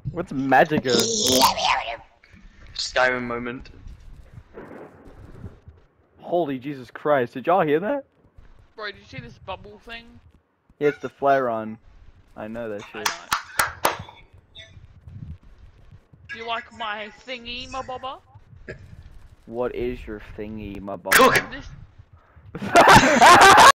What's Magica? Skyrim moment. Holy Jesus Christ! Did y'all hear that? Bro, did you see this bubble thing? Yeah, it's the flare on. I know that I shit. know. Do you like my thingy, my bobber? What is your thingy, my bum? Cook! This